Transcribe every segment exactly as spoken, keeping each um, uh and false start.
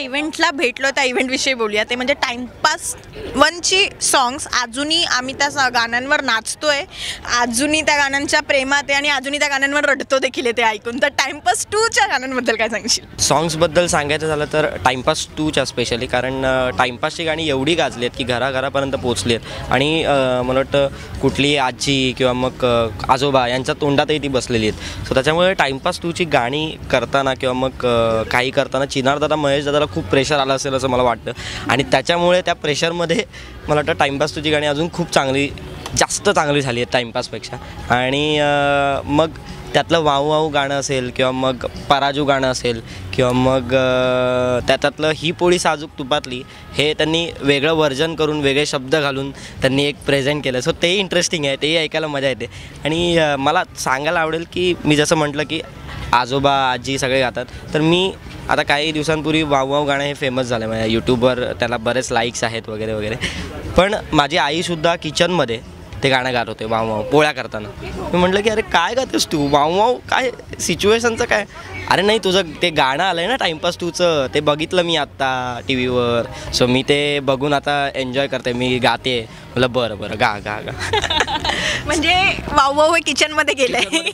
इव्हेंटला भेटलो त्या इव्हेंटविषयी बोलूया. ते म्हणजे टाइमपास वनची सॉंग्स. अजूनही आम्ही त्या गाण्यांवर नाचतोय, अजूनही त्या गाण्यांच्या प्रेमात आहे आणि अजूनही त्या गाण्यांवर रडतो देखील ते ऐकून. तर टाइमपास टूच्या गाण्यांबद्दल काय सांगशील? सॉंग्सबद्दल सांगायचं झालं तर टाइमपास टूच्या स्पेशली, कारण टाइमपासची गाणी एवढी गाजली आहेत की घराघरापर्यंत पोचली आहेत आणि मला वाटतं कुठली आजी किंवा मग आजोबा यांच्या तोंडातही ती बसलेली आहेत. सो त्याच्यामुळे टाइमपास टूची गाणी करताना किंवा मग काही करताना चिनार दादा महेश दादाला खूप प्रेशर आलं असेल असं मला वाटतं आणि त्याच्यामुळे त्या प्रेशरमध्ये मला वाटतं टाइमपास टूची गाणी अजून खूप चांगली, जास्त चांगली झाली आहेत टाइमपासपेक्षा. आणि मग त्यातलं वाहू वाहू गाणं असेल किंवा मग पराजू गाणं असेल किंवा मग त्याच्यातलं ही पोळी साजूक तुपातली, हे त्यांनी वेगळं व्हर्जन करून वेगळे शब्द घालून त्यांनी एक प्रेझेंट केलं. सो तेही इंटरेस्टिंग आहे, तेही ऐकायला मजा येते. आणि मला सांगायला आवडेल की मी जसं म्हटलं की आजोबा आजी सगळे गातात, तर मी आता काही दिवसांपूर्वी वाव वाव गाणं हे फेमस झालं माझ्या यूट्यूबवर, त्याला बरेच लाईक्स आहेत वगैरे वगैरे. पण माझी आईसुद्धा किचनमध्ये ते गाणं गात होते वाव वाव पोळ्या करताना. मी म्हटलं की अरे काय गातेस तू, वाव वाव काय सिच्युएशनचं काय? अरे नाही, तुझं ते गाणं आलं आहे ना टाइमपास टूचं, ते बघितलं मी आत्ता टी व्हीवर, सो मी ते बघून आता एन्जॉय करते, मी गाते. म्हटलं बरं बरं गा गा गा. म्हणजे वाव वाव हे किचनमध्ये गेलंय.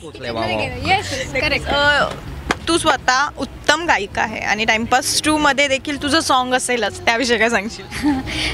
तू स्वतः उत्तम गायिका आहे आणि टाइमपास टू मध्ये देखील तुझं सॉन्ग असेलच, त्याविषयी काय सांगशील?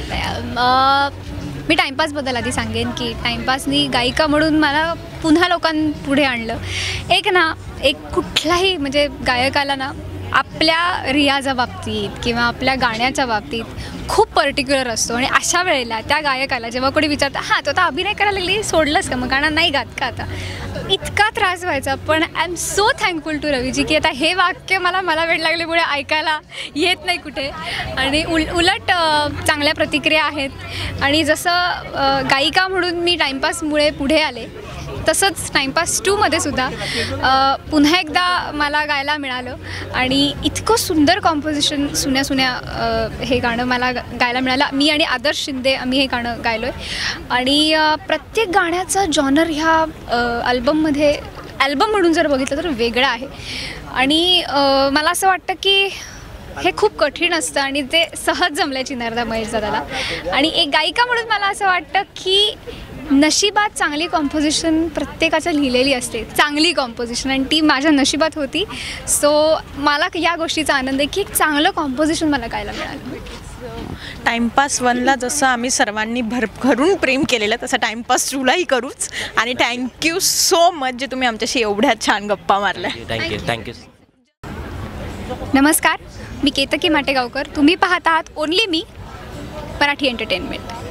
मी टाइमपासबद्दल आधी सांगेन की टाइमपासनी गायिका म्हणून मला पुन्हा लोकांपुढे आणलं. एक ना एक कुठलाही म्हणजे गायकाला ना आपल्या रियाजा बाबतीत किंवा आपल्या गाण्याच्या बाबतीत खूप पर्टिक्युलर असतो आणि अशा वेळेला त्या गायकाला जेव्हा कोणी विचारतं हां तो आता अभिनय करायला लागली, सोडलंस का, मग गाणं नाही गात का आता, इतका त्रास व्हायचा. पण I am so thankful to Ravi ji की आता हे वाक्य मला मला वेळ लागल्यामुळे ऐकायला येत नाही कुठे आणि उल उलट चांगल्या प्रतिक्रिया आहेत. आणि जसं गायिका म्हणून मी टाइमपासमुळे पुढे आले, तसंच टाइमपास टूमध्ये सुद्धा पुन्हा एकदा मला गायला मिळालं आणि इतकं सुंदर कॉम्पोजिशन सुन्या सुन्या हे गाणं मला गायला मिळालं. मी आणि आदर्श शिंदे आम्ही हे गाणं गायलो आहे आणि प्रत्येक गाण्याचा जॉनर ह्या अल्बममध्ये ॲल्बम म्हणून जर बघितलं तर वेगळा आहे. आणि मला असं वाटतं की हे खूप कठीण असतं आणि ते सहज जमलं चिनारदा महेश दादाला. आणि एक गायिका म्हणून मला असं वाटतं की नशिबात चांगली कॉम्पोजिशन प्रत्येकाच्या लिहिलेली असते, चांगली कॉम्पोजिशन, आणि ती माझ्या नशिबात होती. सो मला या गोष्टीचा आनंद आहे की एक चांगलं कॉम्पोजिशन मला गायला मिळालं. टाइमपास वनला जसं आम्ही सर्वांनी भरभरून प्रेम केलेलं तसं टाइमपास टूलाही करूच. आणि थँक्यू सो मच जे तुम्ही आमच्याशी एवढ्या छान गप्पा मारल्या. Thank you thank you. नमस्कार, मी केतकी mategaonkar. तुम्ही पाहत आहात ओनली मी मराठी एंटरटेनमेंट.